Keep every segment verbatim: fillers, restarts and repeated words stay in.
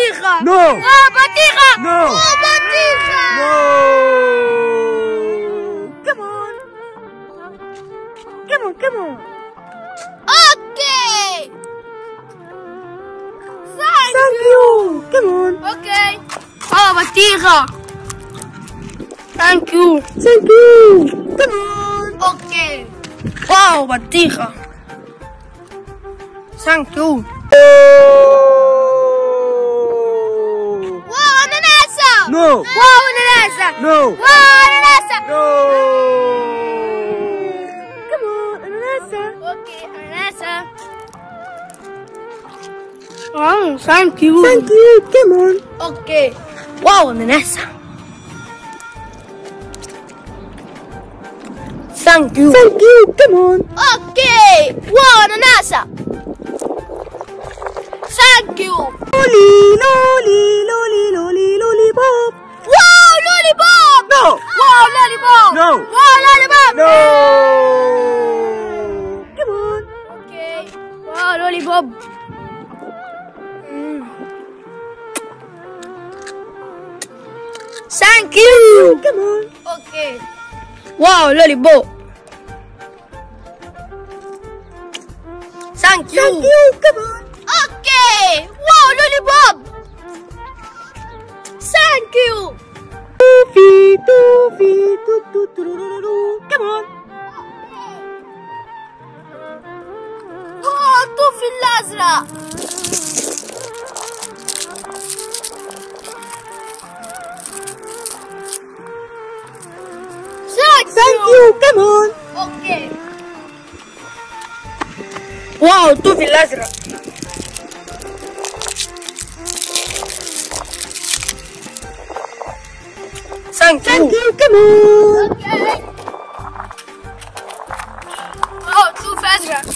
بطيخة. No. اه بطيخة. No. اه بطيخة. No. Come on. Come on, come on. اوكي. Thank you. Come on. اوكي. اه بطيخة. ثانك يو. Thank you. Come on. اوكي. واو بطيخة. ثانك يو. واو أناناسة. No. واو أناناسة. No. واو أناناسة. No. Come on, أناناسة. اوكي أناناسة. واو ثانك يو. Thank you. Come on. اوكي. واو أناناسة. ثانك يو. Thank you. Come on. اوكي. واو أناناسة. ثانك يو. لولي لولي لولي لولي لولي بوب. واو لولي بوب. No. واو لولي بوب. No. واو لولي بوب. No. Come on. اوكي. واو لولي بوب. ثانك يو. Come on. اوكي. واو لولي بوب. ثانك يو. Thank you. Come on. اوكي. واو لولي بوب. ثانك يو. Toofy, toofy, toot, toot, toot. Come on. اه الطوفي الازرق. Thank you. Come on. اوكي. واو الطوفي الازرق. ثانك Thank يو. you. Come on. اوكي. واو الطوفي ازرق.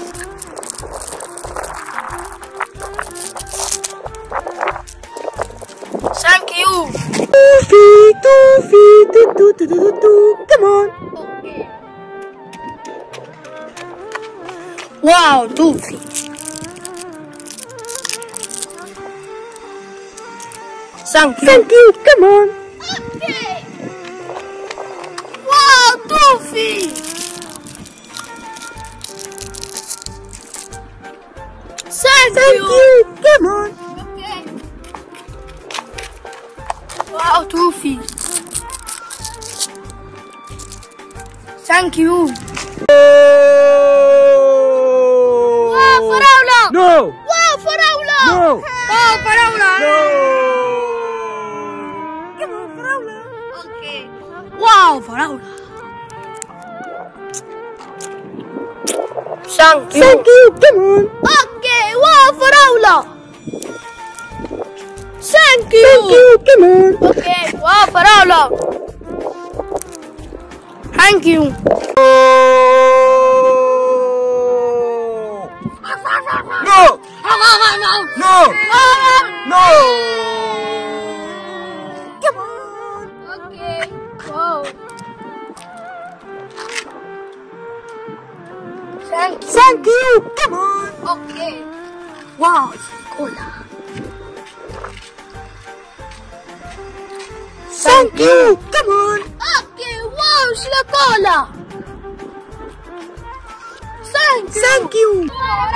ثانك يو. Toofy, toofy, toot, toot, toot, toot, toot. Come on. اوكي. واو طوفي. ثانك يو. Thank you. Come on. اوكي. واو طوفي. ثانك Thank يو. you. Come on. اوكي. واو طوفي. ثانك يو. واو فراولة. No. واو فراولة. No. واو فراولة. No. Come on, فراولة. اوكي. واو فراولة. ثانك يو. Thank you. Come on. اوكي. واو فراولة. ثانك Thank يو. you. Come on. اوكي. واو فراولة. ثانك يو. No. No. No. Come on. اوكي. واو. ثانك يو. Thank you. Come on. اوكي. واو كولا. Thank you. Come on. اوكي. واو شوكولا. ثانك يو. Thank you.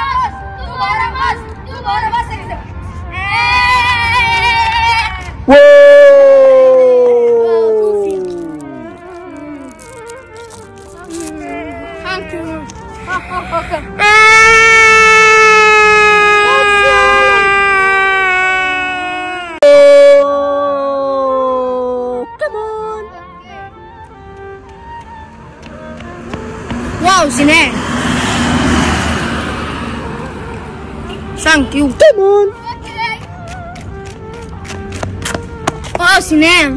ثانك يو. Come on. واو سنان. ثانك يو. Come on. واو سنان.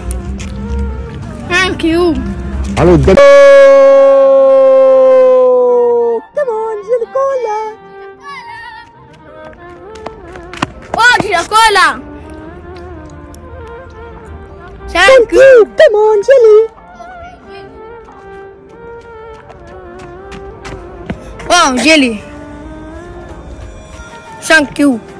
ثانك يو. Hello. Come on, jelly cola. واو شوكولا. ثانك Thank you. Come on, jelly. واو جيلي. ثانك يو.